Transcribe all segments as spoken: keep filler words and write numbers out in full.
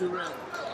Too red.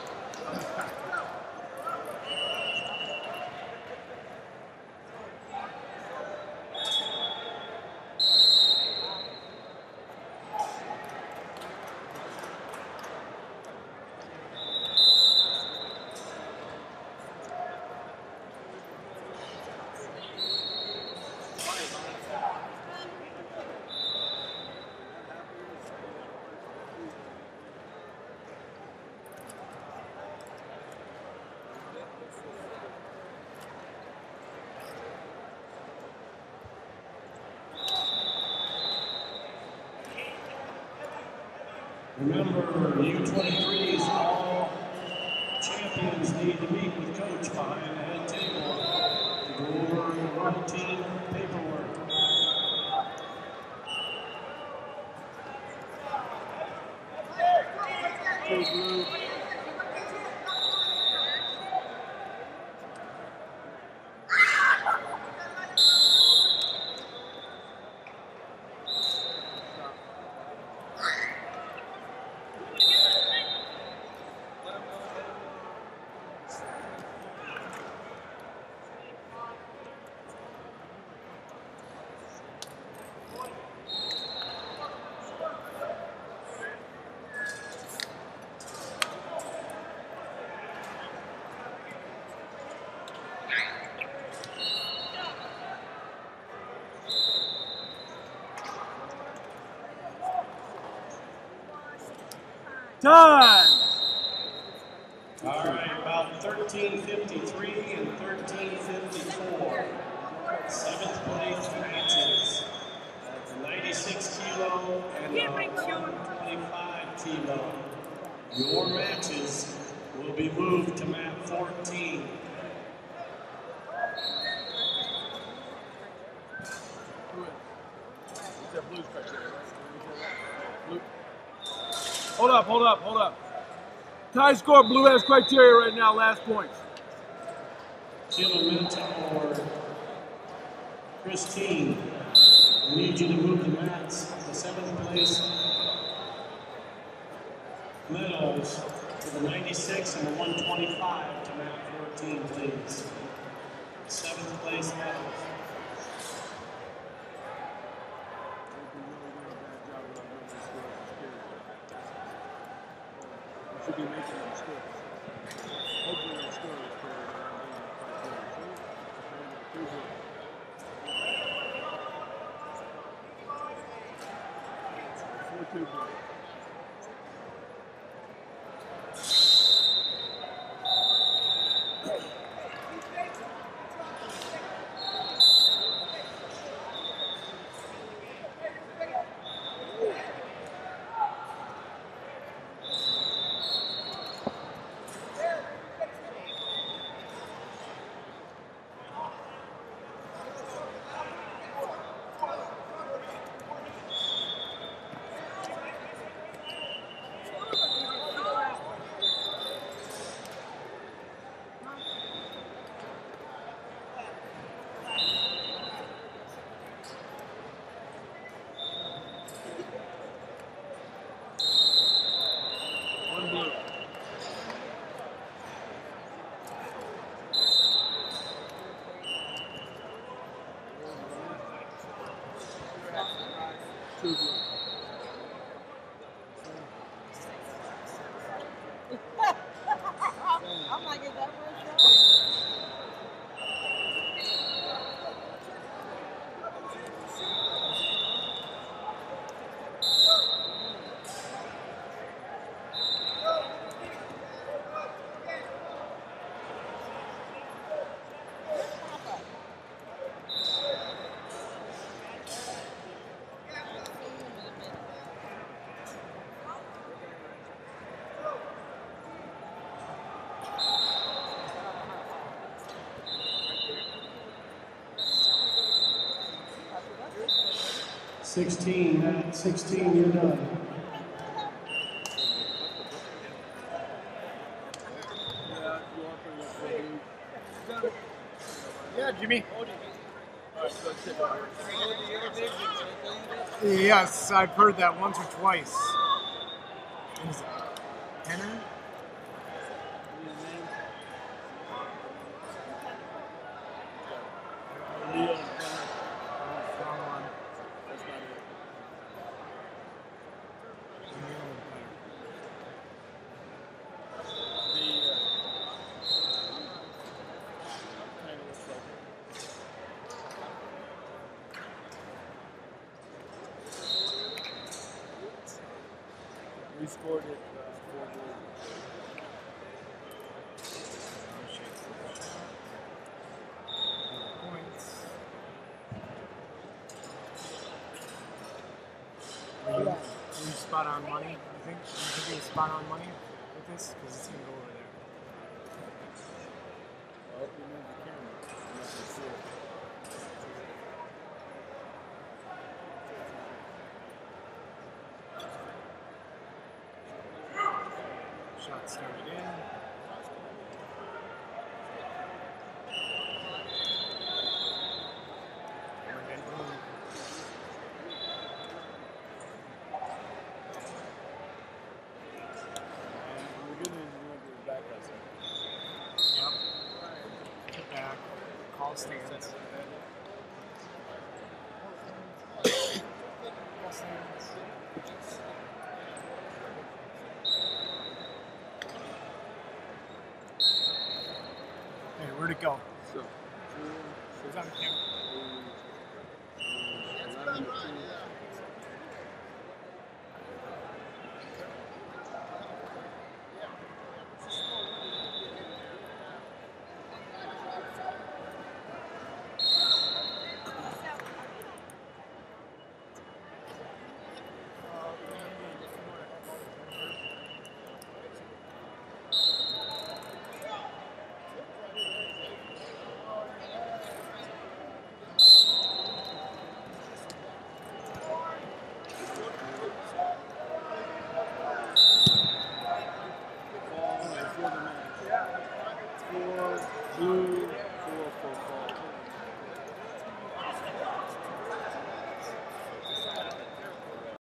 Remember, U twenty-threes, all champions need to meet with coach behind the head table to go over the world team paperwork. Go blue. Time! All right, about thirteen fifty-three and thirteen fifty-four. Seventh place matches at the ninety-six kilo and the one twenty-five kilo. Your matches will be moved to mat fourteen. Hold up, hold up, hold up. Tie score, blue has criteria right now, last points. Kilo Mentor, Christine, we need you to move the mats, the seventh place medals to the ninety-six and the one twenty-five to mat fourteen, please. Seventh place medals. Should be making them scores. Hopefully they'll score this player. Four two. Too good. I might get that first shot. sixteen, at sixteen, you're done. Yeah, Jimmy. Yes, I've heard that once or twice. Is it Henner? scored it uh, four goals. Points. Are you, are you spot on money? You think? You think you're spot on money with this? Because it's gonna go over there. I hope you move the camera. I'm not gonna see it. Shot started in. And then boom. And the good news is we won't get it back that second. Yep. Get back. Call stands. Call stands. Hey, where'd it go? So, two, It was on the camera. three, eleven to two.